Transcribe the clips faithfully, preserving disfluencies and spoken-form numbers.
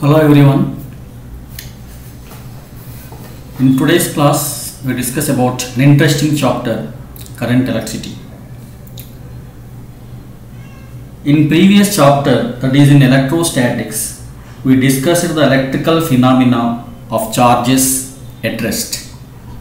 Hello everyone. In today's class we discuss about an interesting chapter, current electricity. In previous chapter, that is in electrostatics, we discussed the electrical phenomena of charges at rest.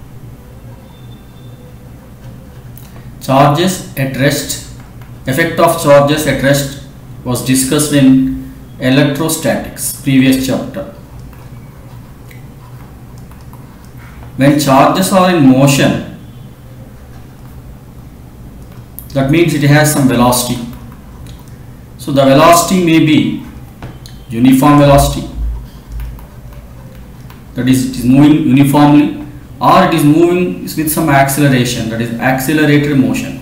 Charges at rest, effect of charges at rest was discussed in electrostatics, previous chapter. When charges are in motion, that means it has some velocity. So the velocity may be uniform velocity, that is it is moving uniformly, or it is moving with some acceleration, that is accelerated motion.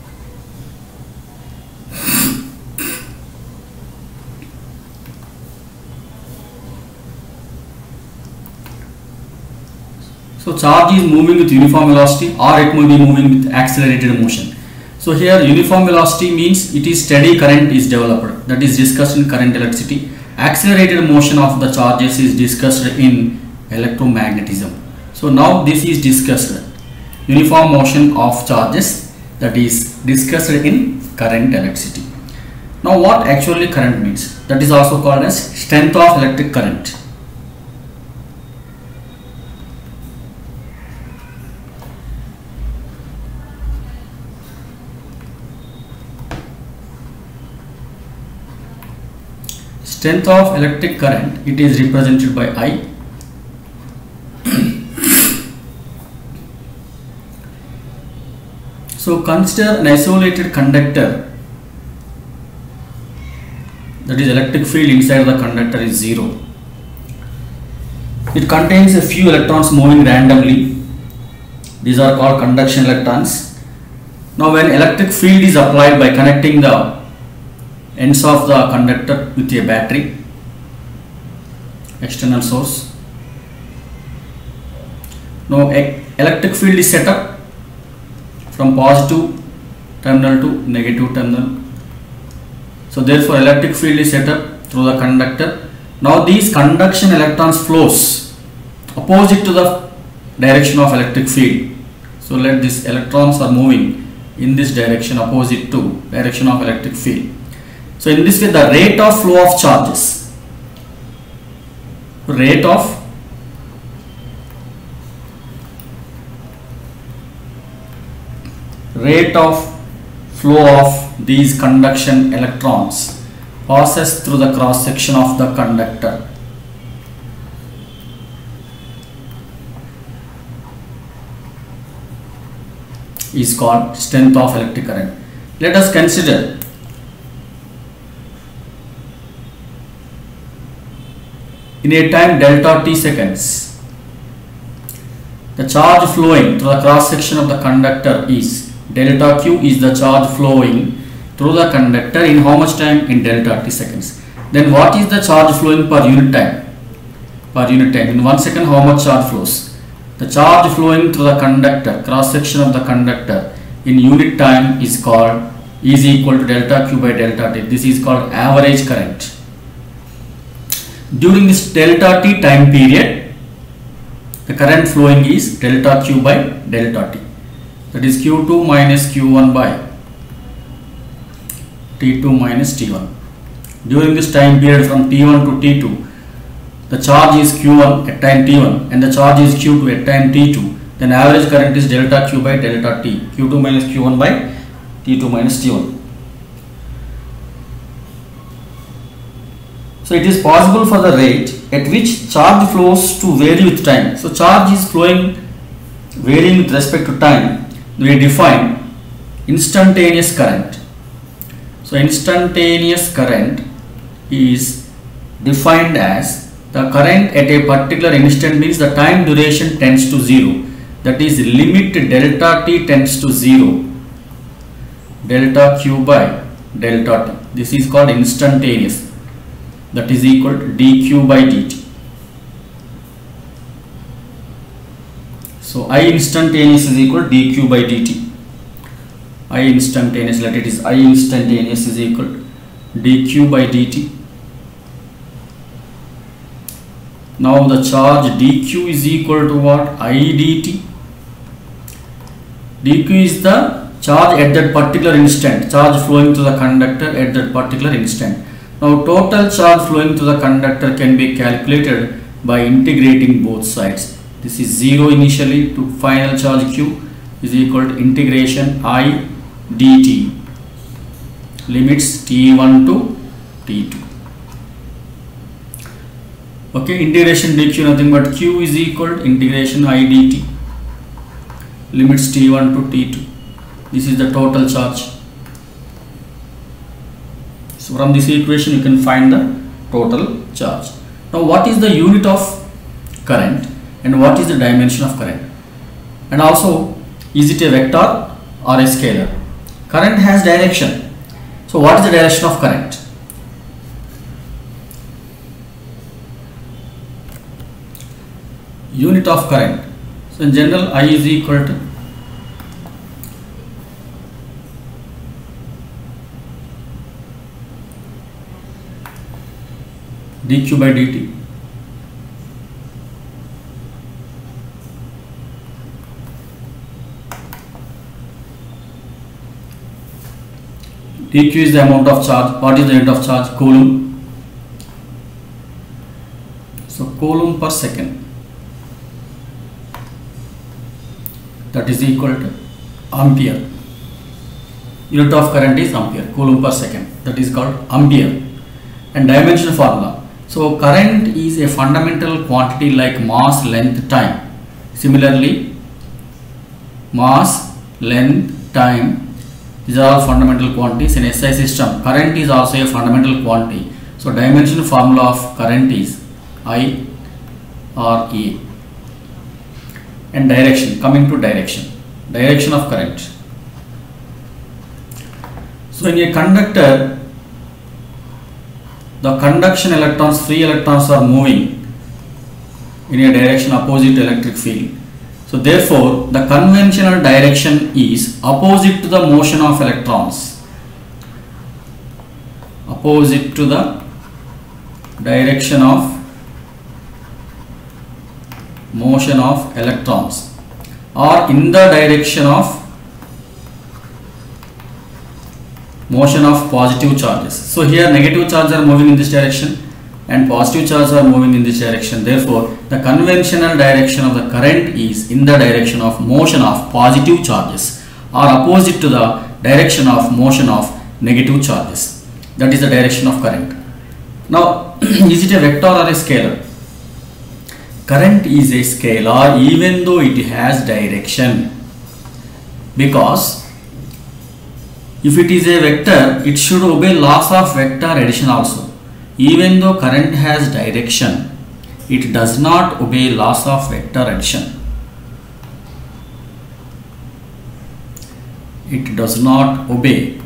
So charge is moving with uniform velocity, or it may be moving with accelerated motion. So here uniform velocity means it is steady current is developed, that is discussed in current electricity. Accelerated motion of the charges is discussed in electromagnetism. So now this is discussed, uniform motion of charges, that is discussed in current electricity. Now what actually current means? That is also called as strength of electric current. Strength of electric current, it is represented by I. So consider an isolated conductor, that is electric field inside the conductor is zero. It contains a few electrons moving randomly. These are called conduction electrons. Now when electric field is applied by connecting the ends of the conductor with a battery, external source. Now e electric field is set up from positive terminal to negative terminal. So therefore electric field is set up through the conductor. Now these conduction electrons flows opposite to the direction of electric field. So let these electrons are moving in this direction opposite to direction of electric field. So in this way the rate of flow of charges, rate of rate of flow of these conduction electrons passes through the cross section of the conductor is called strength of electric current. Let us consider in a time delta t seconds, the charge flowing through the cross section of the conductor is delta q is the charge flowing through the conductor in how much time? In delta t seconds. Then what is the charge flowing per unit time? Per unit time. In one second how much charge flows? The charge flowing through the conductor, cross section of the conductor in unit time is called is equal to delta q by delta t. This is called average current. During this delta t time period, the current flowing is delta q by delta t, that is q two minus q one by t two minus t one. During this time period from t one to t two, the charge is q one at time t one and the charge is q two at time t two, then average current is delta q by delta t, q two minus q one by t two minus t one. So it is possible for the rate at which charge flows to vary with time. So charge is flowing varying with respect to time. We define instantaneous current. So instantaneous current is defined as the current at a particular instant, means the time duration tends to zero. That is limit delta t tends to zero. Delta q by delta t. This is called instantaneous. That is equal to dq by dt. So I instantaneous is equal to dq by dt. I instantaneous, let it is I instantaneous is equal to dq by dt. Now the charge dq is equal to what? I dt. Dq is the charge at that particular instant, charge flowing to the conductor at that particular instant. Now total charge flowing to the conductor can be calculated by integrating both sides. This is zero initially to final charge q is equal to integration I dt, limits t one to t two. Okay, integration dq nothing but q is equal to integration I dt, limits t one to t two. This is the total charge. So from this equation you can find the total charge. Now what is the unit of current and what is the dimension of current? And also, is it a vector or a scalar? Current has direction. So what is the direction of current? Unit of current. So in general, I is equal to dq by dt. dq is the amount of charge. What is the unit of charge? Coulomb. So coulomb per second, that is equal to ampere. Unit of current is ampere. Coulomb per second, that is called ampere. And dimension formula. So current is a fundamental quantity like mass, length, time. Similarly, mass, length, time, these are all fundamental quantities in S I system. Current is also a fundamental quantity. So dimension formula of current is I or A. And direction, coming to direction. Direction of current. So in a conductor, the conduction electrons, free electrons are moving in a direction opposite to electric field. So therefore, the conventional direction is opposite to the motion of electrons. Opposite to the direction of motion of electrons, or in the direction of motion of positive charges. So here negative charges are moving in this direction and positive charges are moving in this direction. Therefore, the conventional direction of the current is in the direction of motion of positive charges, or opposite to the direction of motion of negative charges. That is the direction of current. Now, is it a vector or a scalar? Current is a scalar even though it has direction, because if it is a vector, it should obey laws of vector addition also. Even though current has direction, it does not obey laws of vector addition. It does not obey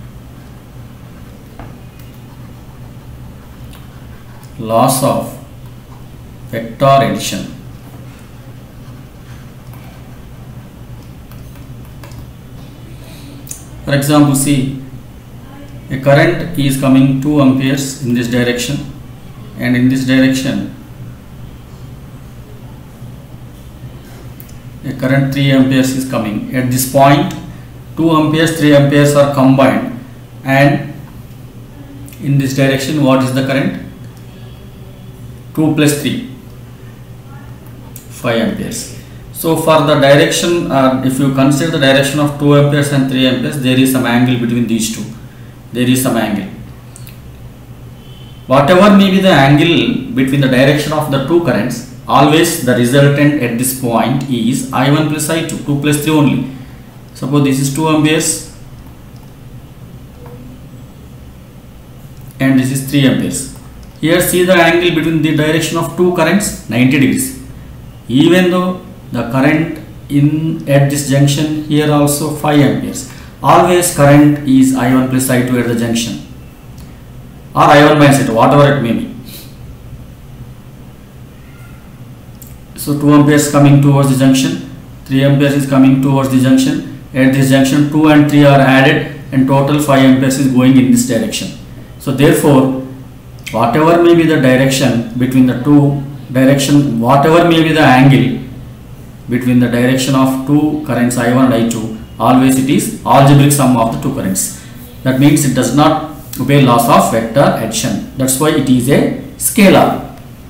laws of vector addition. For example, see, a current is coming two amperes in this direction, and in this direction a current three amperes is coming. At this point, two amperes, three amperes are combined, and in this direction what is the current? two plus three, five amperes. So for the direction, uh, if you consider the direction of two amperes and three amperes, there is some angle between these two. There is some angle. Whatever may be the angle between the direction of the two currents, always the resultant at this point is I one plus I two, two plus three only. Suppose this is two amperes and this is three amperes. Here see the angle between the direction of two currents, ninety degrees. Even though the current in at this junction, here also five amperes. Always current is I one plus I two at the junction, or I one minus I two, whatever it may be. So two amperes coming towards the junction, three amperes is coming towards the junction. At this junction, two and three are added, and total five amperes is going in this direction. So therefore, whatever may be the direction between the two direction, whatever may be the angle between the direction of two currents I one and I two, always it is algebraic sum of the two currents. That means it does not obey laws of vector addition. That's why it is a scalar.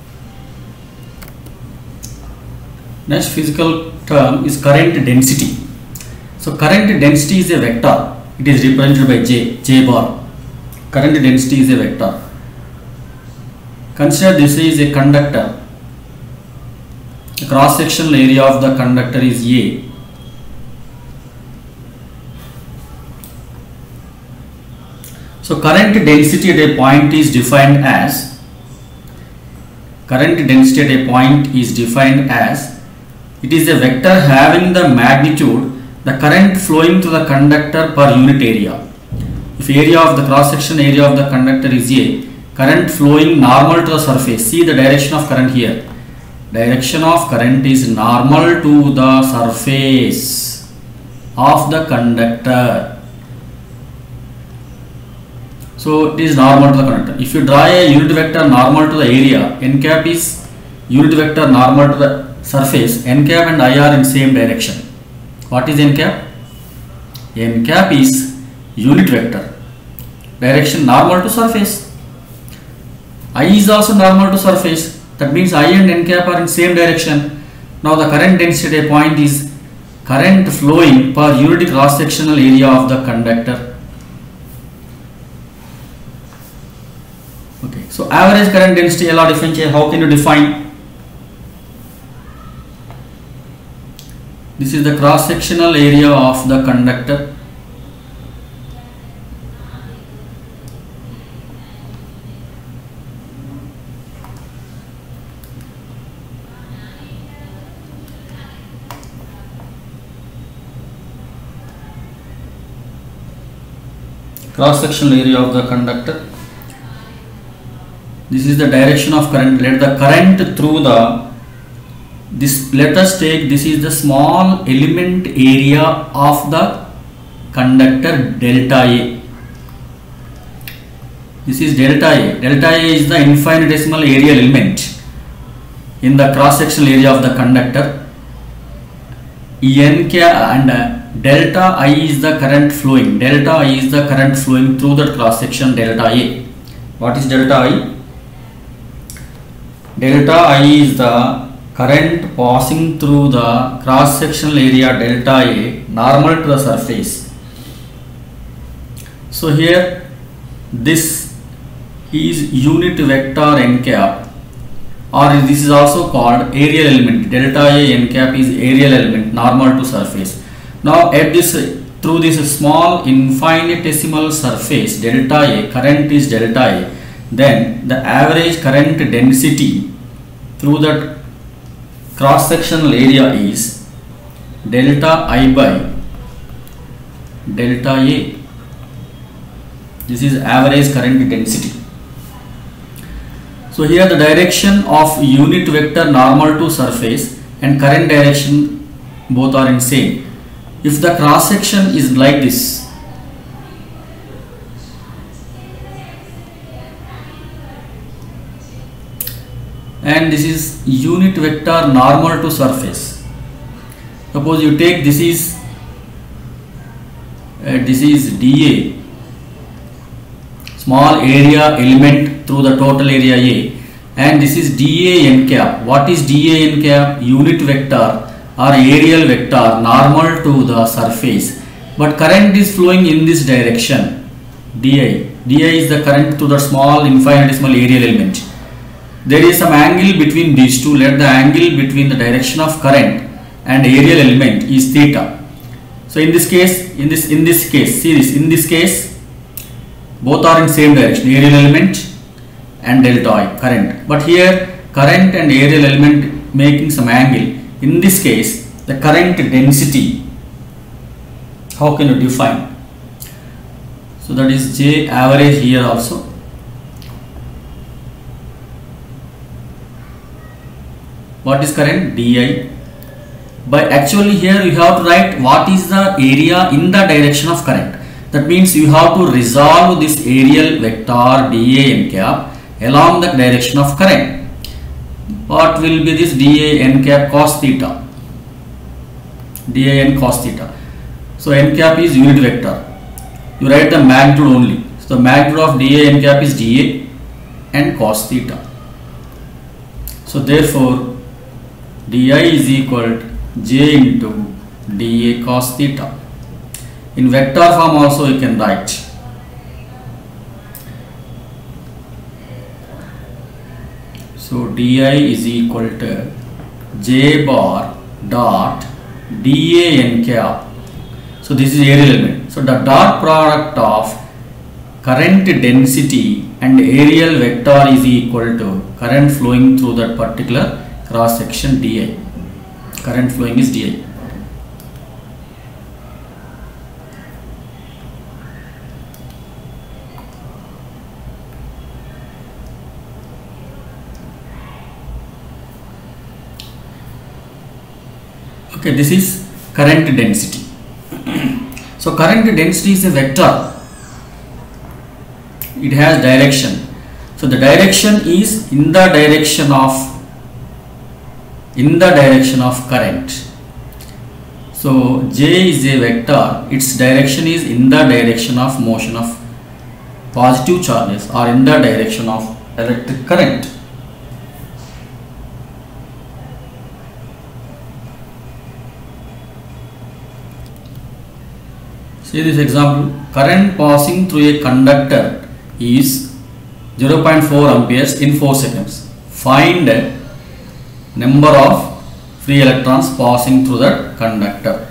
Next physical term is current density. So current density is a vector. It is represented by J, J bar. Current density is a vector. Consider this is a conductor. The cross sectional area of the conductor is A. So current density at a point is defined as current density at a point is defined as it is a vector having the magnitude the current flowing through the conductor per unit area. If area of the cross section area of the conductor is A, current flowing normal to the surface. See the direction of current here. Direction of current is normal to the surface of the conductor. So it is normal to the conductor. If you draw a unit vector normal to the area, n cap is unit vector normal to the surface. N cap and I are in same direction. What is n cap? N cap is unit vector. Direction normal to surface. I is also normal to surface. That means I and n cap are in same direction. Now the current density at a point is current flowing per unit cross sectional area of the conductor. Okay, so average current density allow differentiate. How can you define? This is the cross sectional area of the conductor. Cross sectional area of the conductor. This is the direction of current. Let the current through the this let us take this is the small element area of the conductor delta A. This is delta A. Delta A is the infinitesimal areal element in the cross sectional area of the conductor. N and uh, delta I is the current flowing. Delta I is the current flowing through the cross section delta A. What is delta I? Delta I is the current passing through the cross sectional area delta A normal to the surface. So here this is unit vector n cap, or this is also called areal element. Delta A n cap is areal element normal to surface. Now at this through this small infinitesimal surface delta A, current is delta A, then the average current density through that cross sectional area is delta I by delta A. This is average current density. So here the direction of unit vector normal to surface and current direction both are in same. If the cross section is like this, and this is unit vector normal to surface. Suppose you take this is uh, this is dA, small area element through the total area A, and this is dA n cap. What is dA n cap? Unit vector or areal vector normal to the surface, but current is flowing in this direction. dI. dI is the current to the small infinitesimal areal element. There is some angle between these two. Let the angle between the direction of current and areal element is theta. So in this case, in this in this case, see this, in this case both are in same direction, areal element and delta I, current. But here current and areal element making some angle. In this case, the current density, how can you define? So that is J average here also. What is current? dI. But actually here you have to write what is the area in the direction of current. That means you have to resolve this areal vector dA n cap along the direction of current. what will be this dA n cap cos theta? dA n cos theta. So n cap is unit vector. You write the magnitude only. So the magnitude of dA n cap is dA n cos theta. So therefore di is equal to j into dA cos theta. In vector form also you can write. So di is equal to j bar dot dA n cap. So this is areal element. So the dot product of current density and areal vector is equal to current flowing through that particular cross section dI. Current flowing is dI. Okay, this is current density. So current density is a vector. It has direction. So the direction is in the direction of in the direction of current. So J is a vector. Its direction is in the direction of motion of positive charges or in the direction of electric current. See this example. Current passing through a conductor is zero point four amperes in four seconds. Find number of free electrons passing through that conductor.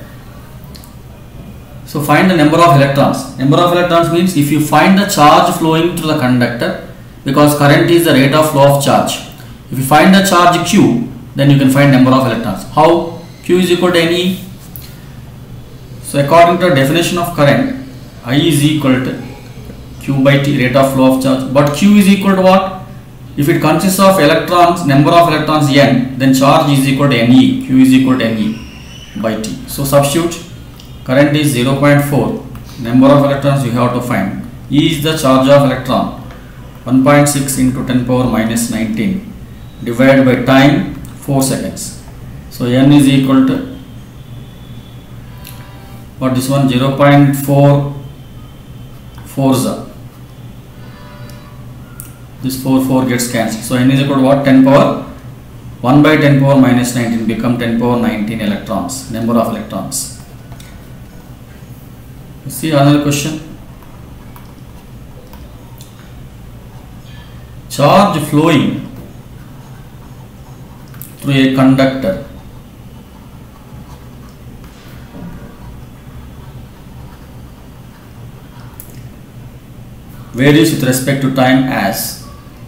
So find the number of electrons. Number of electrons means if you find the charge flowing through the conductor, because current is the rate of flow of charge. If you find the charge Q, then you can find number of electrons. How? Q is equal to N E. So according to the definition of current, I is equal to Q by T, rate of flow of charge. But Q is equal to what? If it consists of electrons, number of electrons N, then charge is equal to N E. Q is equal to N E by T. So substitute. Current is zero point four. Number of electrons you have to find. E is the charge of electron. one point six into ten power minus nineteen divided by time four seconds. So N is equal to what this one zero point four four za. This four four gets cancelled. So N is equal to what? ten power one by ten power minus nineteen become ten power nineteen electrons. Number of electrons. See another question. Charge flowing through a conductor varies with respect to time as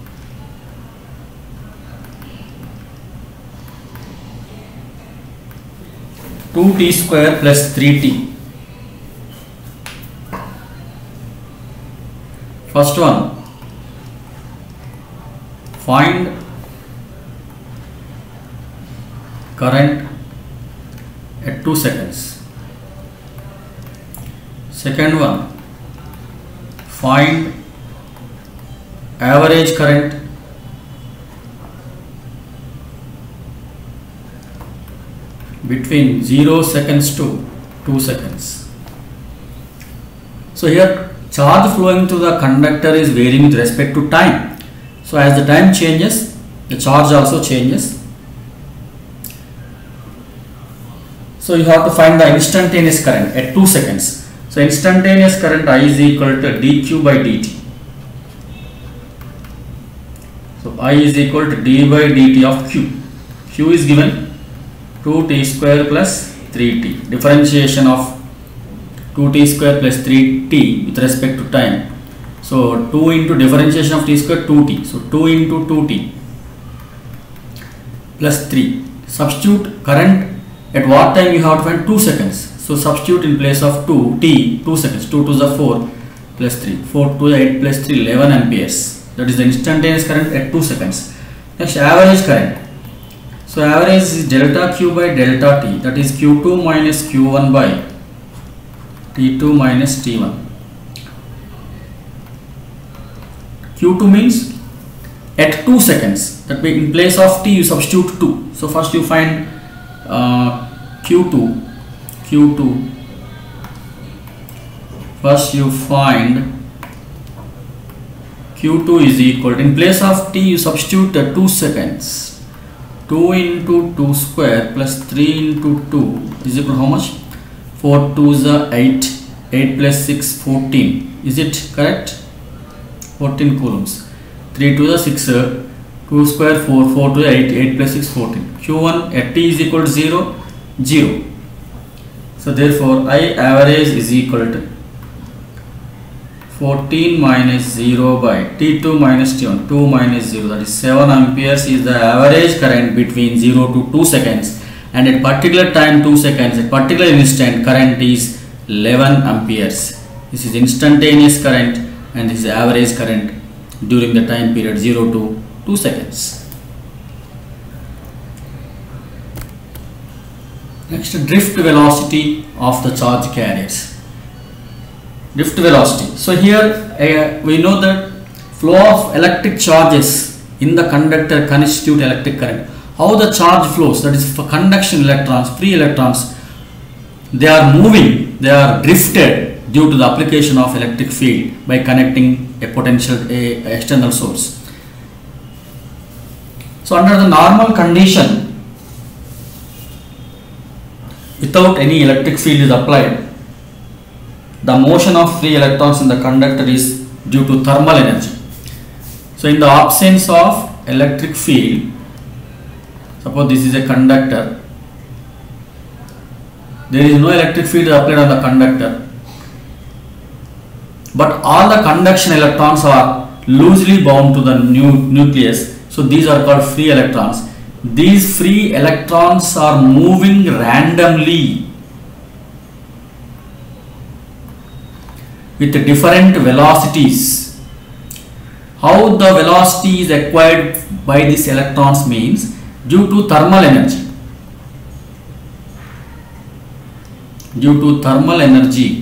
two t square plus three t. First one, find current at two seconds. Second one, find average current between zero seconds to two seconds. So here charge flowing through the conductor is varying with respect to time. So as the time changes, the charge also changes. So you have to find the instantaneous current at two seconds. So instantaneous current I is equal to dq by dt. So I is equal to d by dt of q. Q is given two t square plus three t. Differentiation of two t square plus three t with respect to time. So two into differentiation of t square two t. So two into two t plus three. Substitute current at what time you have to find two seconds. So substitute in place of two t two seconds. two to the four plus three. four to the eight plus three eleven amperes. That is the instantaneous current at two seconds. Next average current. So average is delta q by delta t. That is q two minus q one by T two minus T one. Q two means at two seconds. That means in place of t you substitute two. So first you find uh, q two, q two. First you find q two is equal to, in place of t you substitute the two seconds. two into two square plus three into two is equal to how much? four twos are eight. eight plus six, fourteen. Is it correct? fourteen coulombs. three to the six, uh, two square four, four to the eight, eight plus six, fourteen. q one at t is equal to zero, zero. So therefore I average is equal to fourteen minus zero by T two minus T one, two minus zero, that is seven amperes is the average current between zero to two seconds, and at particular time two seconds, at particular instant current is eleven amperes. This is instantaneous current and this is average current during the time period zero to two seconds. Next, drift velocity of the charge carriers. Drift velocity. So here uh, we know that flow of electric charges in the conductor constitute electric current. How the charge flows, that is for conduction electrons, free electrons, they are moving, they are drifted due to the application of electric field by connecting a potential a, a external source. So under the normal condition, without any electric field is applied, the motion of free electrons in the conductor is due to thermal energy. So in the absence of electric field, suppose this is a conductor, there is no electric field applied on the conductor, but all the conduction electrons are loosely bound to the nu nucleus. So these are called free electrons. These free electrons are moving randomly with different velocities. How the velocity is acquired by these electrons means due to thermal energy. Due to thermal energy,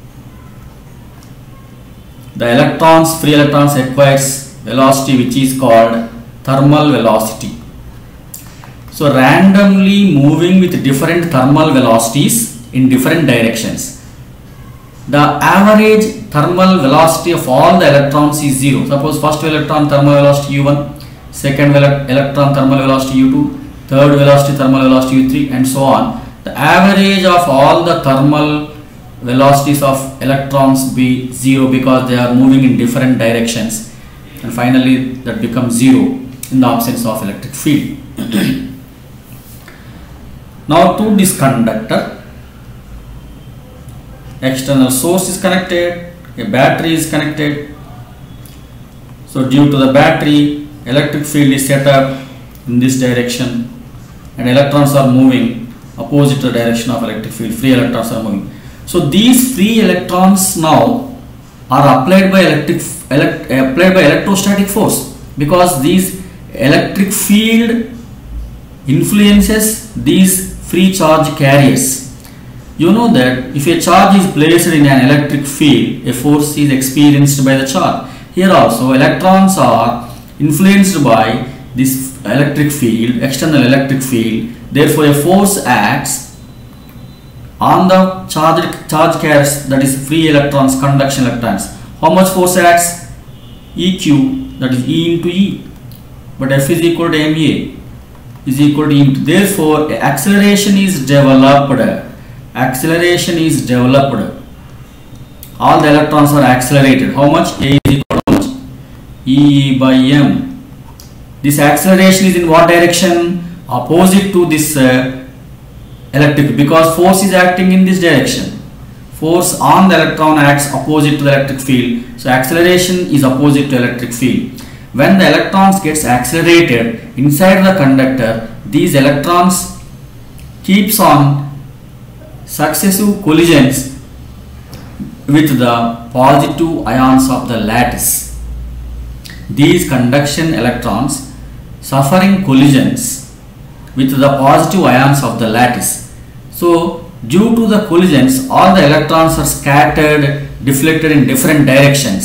the electrons, free electrons acquires velocity which is called thermal velocity. So randomly moving with different thermal velocities in different directions. The average thermal velocity of all the electrons is zero. Suppose first electron thermal velocity u one, second electron thermal velocity u two, third velocity thermal velocity u three, and so on. The average of all the thermal velocities of electrons be zero because they are moving in different directions, and finally that becomes zero in the absence of electric field. Now to this conductor, external source is connected, a battery is connected. So due to the battery, electric field is set up in this direction and electrons are moving opposite the direction of electric field. Free electrons are moving. So these free electrons now are applied by electric elect, applied by electrostatic force, because these electric field influences these free charge carriers. You know that if a charge is placed in an electric field, a force is experienced by the charge. Here also electrons are influenced by this electric field, external electric field. Therefore a force acts on the charge, charge carriers, that is free electrons, conduction electrons. How much force acts? E Q, that is E into E. But F is equal to ma is equal to E into. Therefore acceleration is developed. Acceleration is developed. All the electrons are accelerated. How much? A is equal to how much? E by m. This acceleration is in what direction? Opposite to this uh, electric, because force is acting in this direction. Force on the electron acts opposite to the electric field. So acceleration is opposite to electric field. When the electrons gets accelerated inside the conductor, these electrons keeps on successive collisions with the positive ions of the lattice. These conduction electrons suffering collisions with the positive ions of the lattice. So due to the collisions, all the electrons are scattered, deflected in different directions.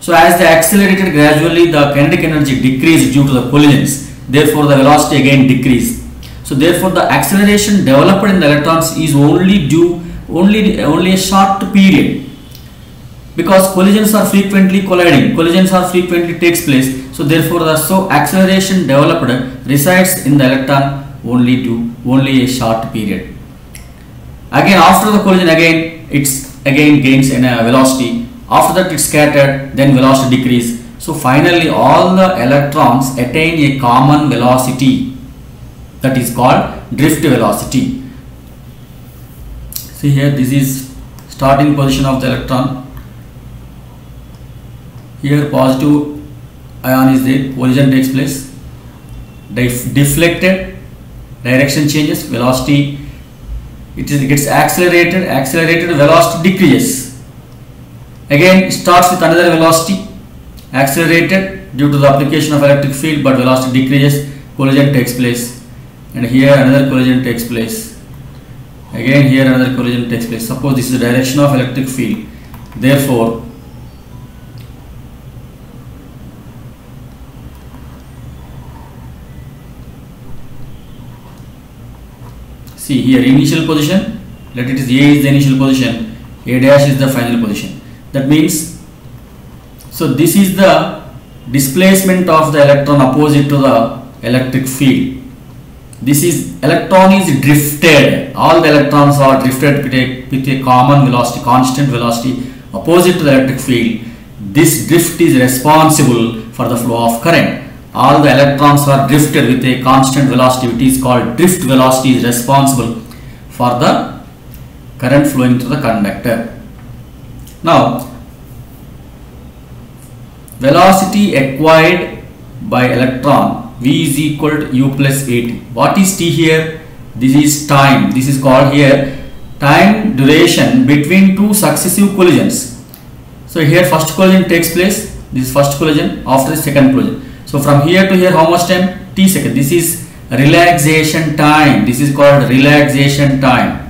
So as they accelerated gradually, the kinetic energy decreased due to the collisions. Therefore, the velocity again decreased. So therefore, the acceleration developed in the electrons is only due only only a short period, because collisions are frequently colliding. Collisions are frequently takes place. So therefore, the so acceleration developed resides in the electron only due only a short period. Again, after the collision, again it's again gains in a velocity. After that, it's scattered, then velocity decrease. So finally, all the electrons attain a common velocity, that is called drift velocity. See here, this is starting position of the electron. Here positive ion is there, collision takes place, Def deflected, direction changes, velocity, it is it gets accelerated, accelerated, velocity decreases. Again, it starts with another velocity, accelerated due to the application of electric field, but velocity decreases, collision takes place, and here another collision takes place. Again, here another collision takes place. Suppose this is the direction of electric field. Therefore, see here initial position, let it is A is the initial position, A dash is the final position. That means, so this is the displacement of the electron opposite to the electric field. This is electron is drifted. All the electrons are drifted with a, with a common velocity, constant velocity opposite to the electric field. This drift is responsible for the flow of current. All the electrons are drifted with a constant velocity, which is called drift velocity, is responsible for the current flowing through the conductor. Now, velocity acquired by electron, V is equal to U plus A T. What is T here? This is time. This is called here time duration between two successive collisions. So here first collision takes place. This is first collision, after the second collision. So from here to here, how much time? T second. This is relaxation time. This is called relaxation time.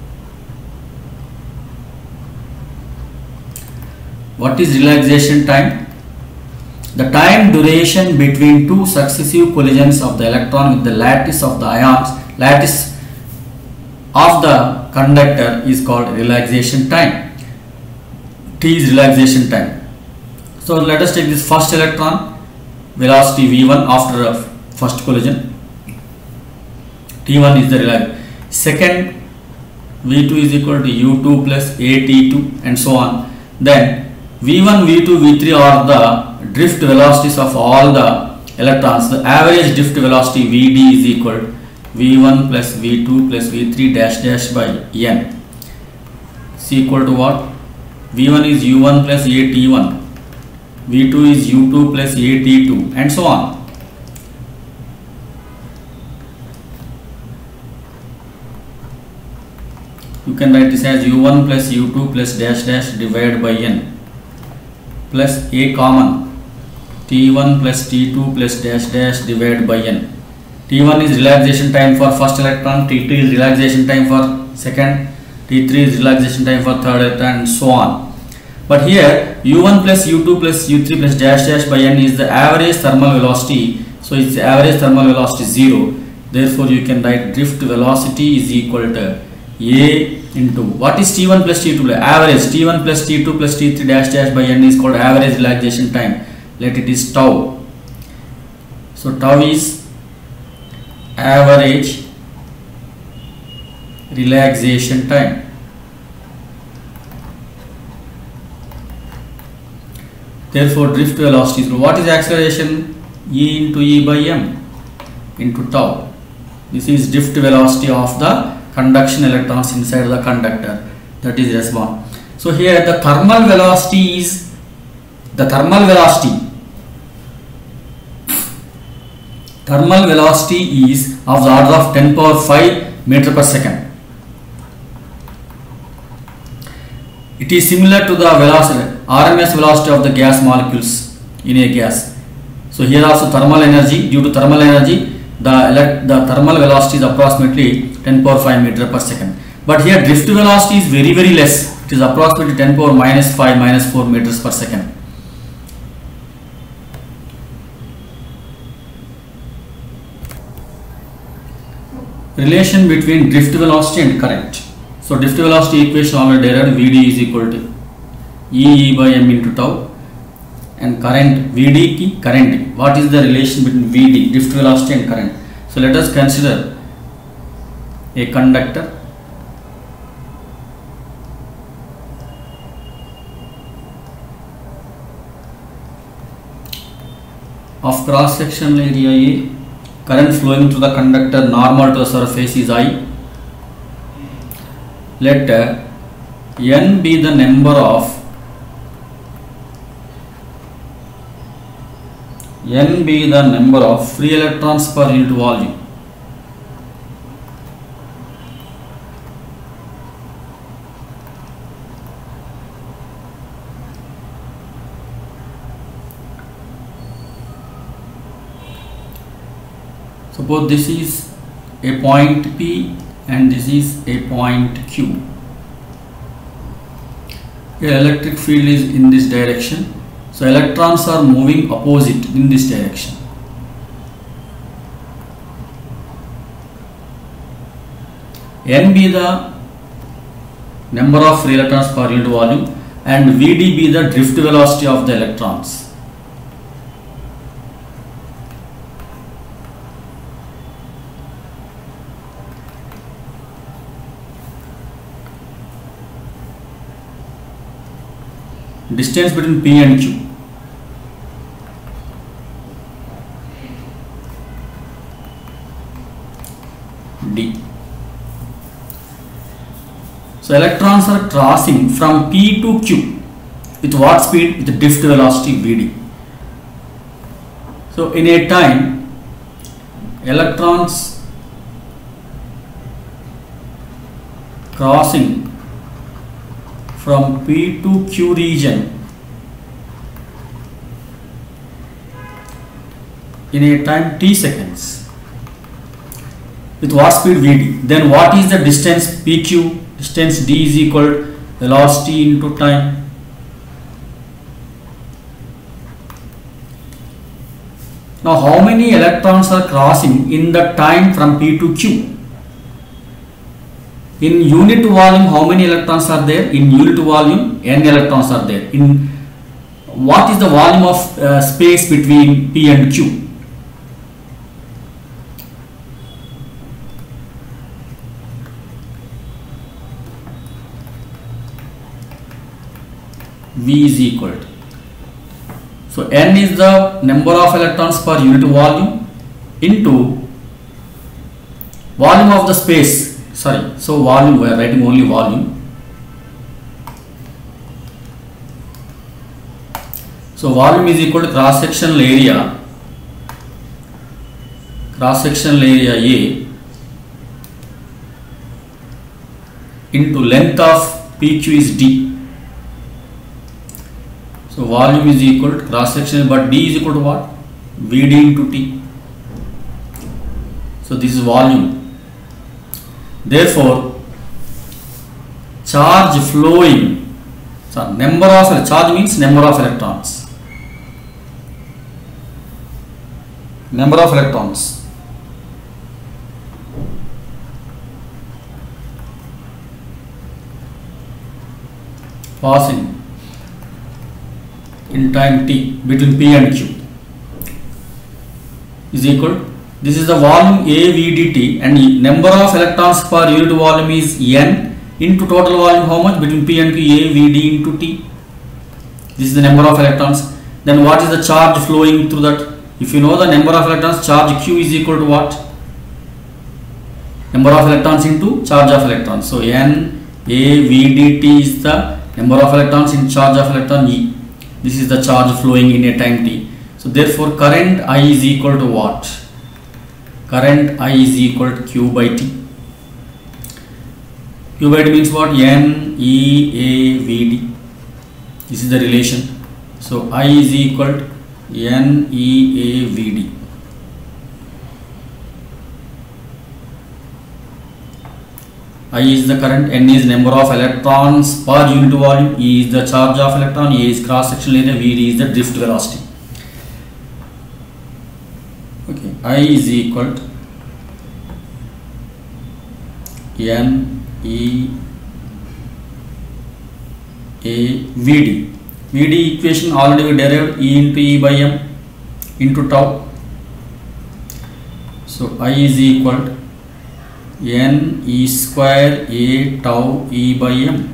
What is relaxation time? The time duration between two successive collisions of the electron with the lattice of the ions, lattice of the conductor, is called relaxation time. T is relaxation time. So let us take this first electron, velocity V one after a first collision. T one is the relax. Second, V two is equal to U two plus A T two, and so on. Then V one, V two, V three are the drift velocities of all the electrons. The average drift velocity V D is equal to V one plus V two plus V three dash dash by N. Is equal to what? V one is U one plus A T one, V two is U two plus A T two, and so on. You can write this as U one plus U two plus dash dash divided by N plus A common, T one plus T two plus dash dash divided by N. T one is relaxation time for first electron, T two is relaxation time for second, T three is relaxation time for third electron, and so on. But here U one plus U two plus U three plus dash dash by N is the average thermal velocity. So its average thermal velocity is zero. Therefore you can write drift velocity is equal to A into what is T one plus T two? Average. T one plus T two plus T three dash dash by N is called average relaxation time. Let it is tau. So tau is average relaxation time. Therefore drift velocity is, what is acceleration? E into E by M into tau. This is drift velocity of the conduction electrons inside the conductor, that is response. So here the thermal velocity is the thermal velocity thermal velocity is of the order of ten power five meter per second. It is similar to the velocity R M S velocity of the gas molecules in a gas. So here also thermal energy, due to thermal energy the elect the thermal velocity is approximately ten power five meter per second. But here drift velocity is very very less. It is approximately ten power minus five minus four meters per second. relation between drift velocity and current. So drift velocity equation already derived, V D is equal to E E by m into tau, and current V D ki current. What is the relation between V D, drift velocity, and current? So let us consider a conductor of cross sectional area A, current flowing through the conductor normal to the surface is I. Let uh, n be the number of n be the number of free electrons per unit volume. Suppose this is a point P and this is a point Q. The electric field is in this direction, so electrons are moving opposite in this direction. N be the number of free electrons per unit volume and V D be the drift velocity of the electrons. Distance between P and Q. D. So electrons are crossing from P to Q with what speed? With the drift velocity V D. So in a time, electrons crossing from P to Q region in a time t seconds with what speed V D. Then what is the distance P Q? Distance D is equal to velocity into time. Now how many electrons are crossing in the time from P to Q? In unit volume, how many electrons are there? In unit volume, n electrons are there. In what is the volume of uh, space between P and Q? V is equal to. So n is the number of electrons per unit volume into volume of the space. Sorry, so volume, we are writing only volume. So volume is equal to cross sectional area, cross sectional area A into length of P Q is D. So volume is equal to cross section, but D is equal to what? V D into T. So this is volume. Therefore, charge flowing, so number of charge means number of electrons. Number of electrons. Passing in time t between P and Q is equal. This is the volume A V D T and number of electrons per unit volume is N into total volume how much between P and Q? A V D into T. This is the number of electrons. Then what is the charge flowing through that? If you know the number of electrons, charge Q is equal to what? Number of electrons into charge of electrons. So N A V D T is the number of electrons in charge of electron E. This is the charge flowing in a time t. So therefore current I is equal to what? Current I is equal to Q by T. Q by T means what? N E A V D. This is the relation. So I is equal to N E A V D. I is the current, N is number of electrons per unit volume, E is the charge of electron, A is cross sectional area, V D is the drift velocity. Okay, I is equal to N E A V D. V D equation already we derived, E into E by M into tau. So I is equal to N E square A tau E by M.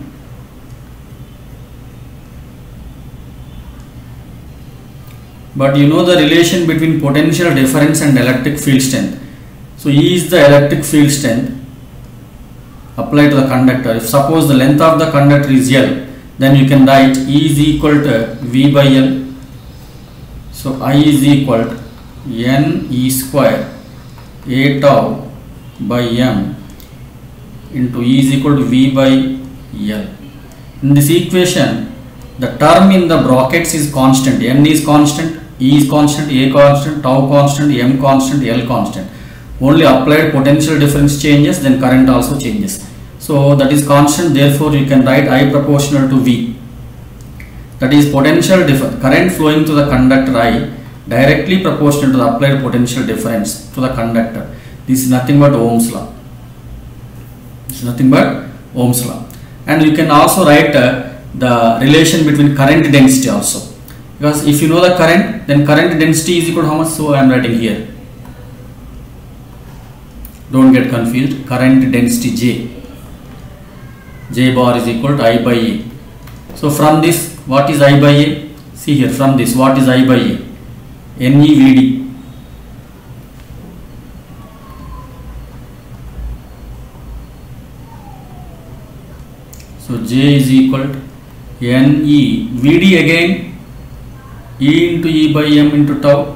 But you know the relation between potential difference and electric field strength. So E is the electric field strength applied to the conductor. If suppose the length of the conductor is L, then you can write E is equal to V by L. So I is equal to N E square A tau by M into E is equal to V by L. In this equation, the term in the brackets is constant. N is constant, E is constant, A constant, tau constant, M constant, L constant. Only applied potential difference changes, then current also changes. So that is constant, therefore you can write I proportional to V. That is potential difference, current flowing to the conductor I directly proportional to the applied potential difference to the conductor. This is nothing but Ohm's law. This is nothing but Ohm's law. And you can also write uh, the relation between current density also. Because if you know the current, then current density is equal to how much? So I am writing here. Don't get confused. Current density J. J bar is equal to I by A. So from this, what is I by A? See here, from this, what is I by A? N E V D. So J is equal to N E V D again, E into E by M into tau,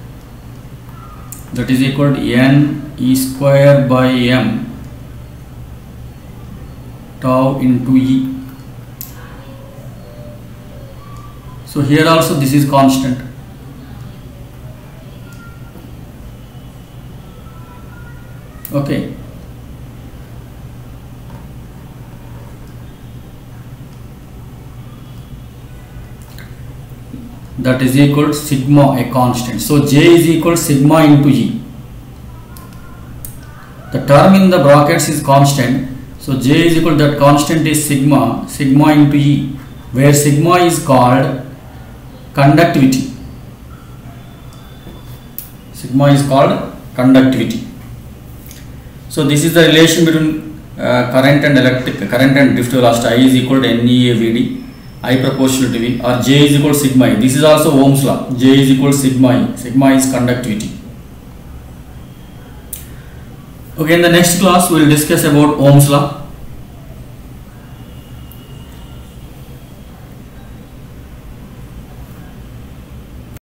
that is equal to N E square by M tau into E. So here also this is constant. Okay. That is equal to sigma, a constant. So J is equal to sigma into E. The term in the brackets is constant. So J is equal to that constant is sigma, sigma into E, where sigma is called conductivity. Sigma is called conductivity. So this is the relation between uh, current and electric, current and drift velocity. I is equal to N E A V D. I proportional to V, or J is equal to sigma E. This is also Ohm's law. J is equal to sigma E. Sigma is conductivity. Okay, in the next class we will discuss about Ohm's law.